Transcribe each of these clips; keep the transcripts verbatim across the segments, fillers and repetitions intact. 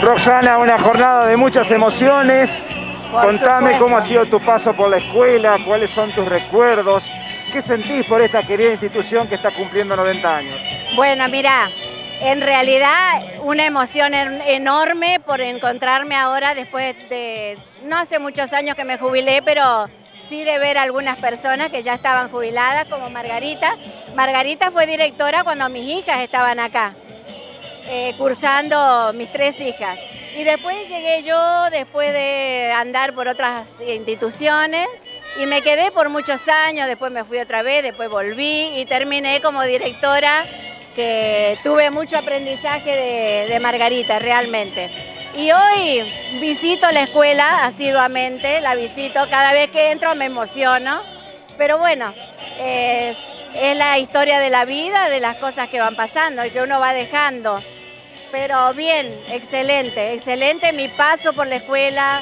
Roxana, una jornada de muchas emociones. Por Contame supuesto. cómo ha sido tu paso por la escuela, cuáles son tus recuerdos, qué sentís por esta querida institución que está cumpliendo noventa años. Bueno, mira, en realidad una emoción en- enorme por encontrarme ahora después de, no hace muchos años que me jubilé, pero sí de ver a algunas personas que ya estaban jubiladas, como Margarita. Margarita fue directora cuando mis hijas estaban acá, eh, cursando mis tres hijas. Y después llegué yo, después de andar por otras instituciones, y me quedé por muchos años, después me fui otra vez, después volví y terminé como directora, que tuve mucho aprendizaje de, de Margarita, realmente. Y hoy visito la escuela asiduamente, la visito, cada vez que entro me emociono, pero bueno, es, es la historia de la vida, de las cosas que van pasando y que uno va dejando. Pero bien, excelente, excelente mi paso por la escuela,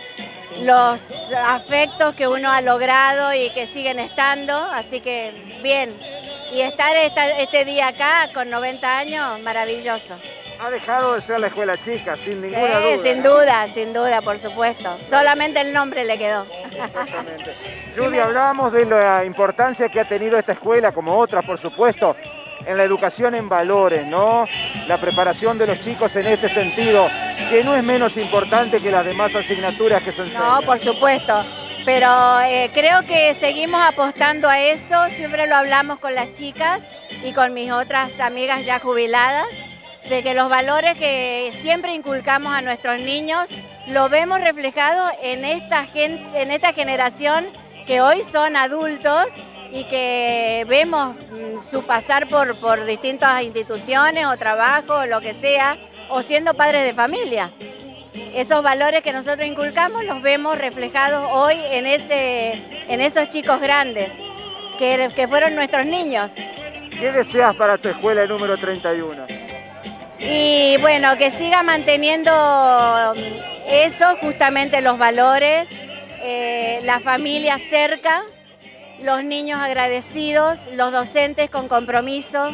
los afectos que uno ha logrado y que siguen estando, así que bien. Y estar esta, este día acá con noventa años, maravilloso. Ha dejado de ser la escuela chica, sin ninguna Sí, duda. sin ¿no? duda, sin duda, por supuesto. Solamente el nombre le quedó. Exactamente. Judy, hablábamos de la importancia que ha tenido esta escuela, como otras, por supuesto, en la educación en valores, ¿no? La preparación de los chicos en este sentido, que no es menos importante que las demás asignaturas que se enseñan. No, por supuesto. Pero eh, creo que seguimos apostando a eso, siempre lo hablamos con las chicas y con mis otras amigas ya jubiladas, de que los valores que siempre inculcamos a nuestros niños lo vemos reflejado en esta, gente, en esta generación que hoy son adultos y que vemos mm, su pasar por, por distintas instituciones o trabajo o lo que sea, o siendo padres de familia. Esos valores que nosotros inculcamos los vemos reflejados hoy en, ese, en esos chicos grandes, que, que fueron nuestros niños. ¿Qué deseas para tu escuela número treinta y uno? Y bueno, que siga manteniendo eso, justamente los valores, eh, la familia cerca, los niños agradecidos, los docentes con compromiso.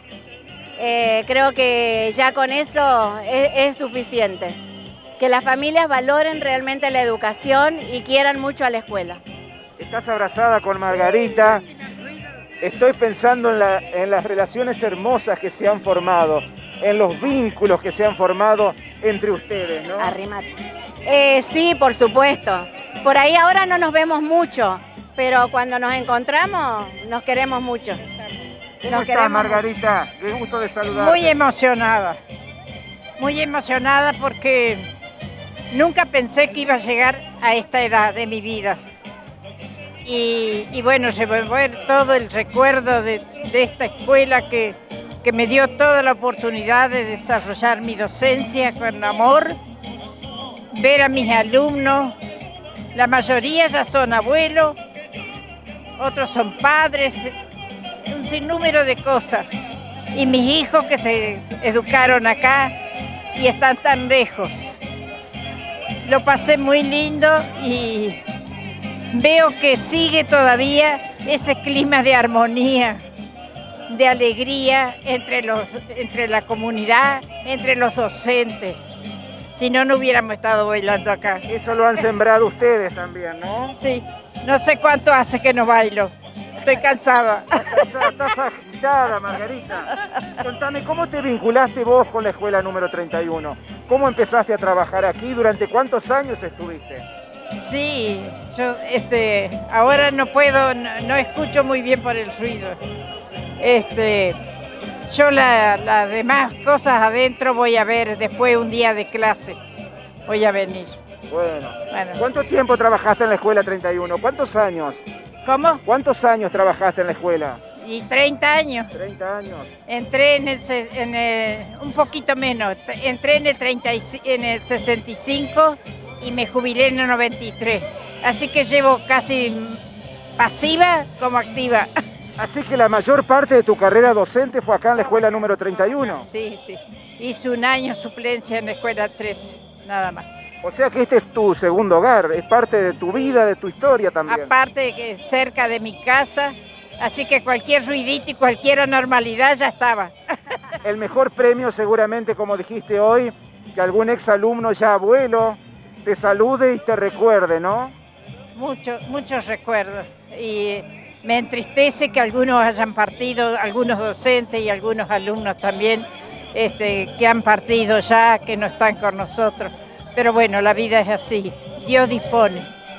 Eh, creo que ya con eso es, es suficiente. Que las familias valoren realmente la educación y quieran mucho a la escuela. Estás abrazada con Margarita. Estoy pensando en, la, en las relaciones hermosas que se han formado, en los vínculos que se han formado entre ustedes, ¿no? Arrimate. Eh, sí, por supuesto. Por ahí ahora no nos vemos mucho, pero cuando nos encontramos nos queremos mucho. ¿Cómo Nos estás, queremos Margarita? Qué gusto de saludarte. Muy emocionada, muy emocionada porque nunca pensé que iba a llegar a esta edad de mi vida. Y, y bueno, revolver todo el recuerdo de, de esta escuela que, que me dio toda la oportunidad de desarrollar mi docencia con amor, ver a mis alumnos, la mayoría ya son abuelos, otros son padres, un sinnúmero de cosas. Y mis hijos que se educaron acá y están tan lejos. Lo pasé muy lindo y veo que sigue todavía ese clima de armonía, de alegría entre, los, entre la comunidad, entre los docentes. Si no, no hubiéramos estado bailando acá. Eso lo han sembrado ustedes también, ¿no? Sí, no sé cuánto hace que no bailo. Estoy cansada. Estás, estás agitada, Margarita. Contame, ¿cómo te vinculaste vos con la escuela número treinta y uno? ¿Cómo empezaste a trabajar aquí? ¿Durante cuántos años estuviste? Sí, yo este, ahora no puedo, no, no escucho muy bien por el ruido. Este, yo las la demás cosas adentro voy a ver después un día de clase. Voy a venir. Bueno. Bueno. ¿Cuánto tiempo trabajaste en la escuela treinta y uno? ¿Cuántos años? ¿Cómo? ¿Cuántos años trabajaste en la escuela? Y treinta años. treinta años. Entré en el, se- en el- un poquito menos, entré en el, treinta y cinco, en el sesenta y cinco y me jubilé en el noventa y tres. Así que llevo casi pasiva como activa. Así que la mayor parte de tu carrera docente fue acá en la escuela número treinta y uno. Sí, sí. Hice un año suplencia en la escuela tres, nada más. O sea que este es tu segundo hogar, es parte de tu vida, de tu historia también. Aparte de que cerca de mi casa, así que cualquier ruidito y cualquier anormalidad ya estaba. El mejor premio seguramente, como dijiste hoy, que algún exalumno ya abuelo te salude y te recuerde, ¿no? Muchos, muchos recuerdos. Y me entristece que algunos hayan partido, algunos docentes y algunos alumnos también, este, que han partido ya, que no están con nosotros. Pero bueno, la vida es así, Dios dispone.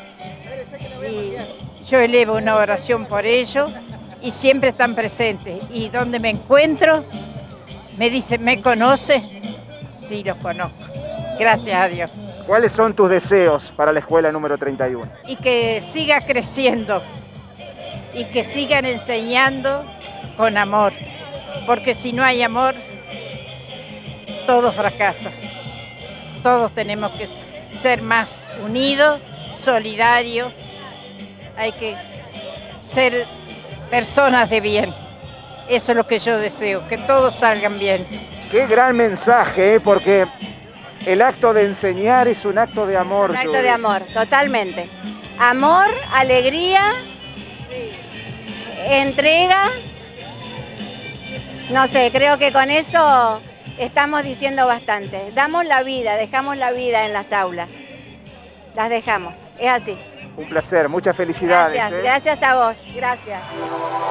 Y yo elevo una oración por ellos y siempre están presentes. Y donde me encuentro, me dicen, ¿me conoce? Sí, los conozco. Gracias a Dios. ¿Cuáles son tus deseos para la escuela número treinta y uno? Y que siga creciendo y que sigan enseñando con amor, porque si no hay amor, todo fracasa. Todos tenemos que ser más unidos, solidarios, hay que ser personas de bien. Eso es lo que yo deseo, que todos salgan bien. Qué gran mensaje, ¿eh? Porque el acto de enseñar es un acto de amor. Es un acto Judy. de amor, totalmente. Amor, alegría, entrega. No sé, creo que con eso estamos diciendo bastante. Damos la vida, dejamos la vida en las aulas. Las dejamos, es así. Un placer, muchas felicidades. Gracias, ¿eh? gracias a vos, gracias.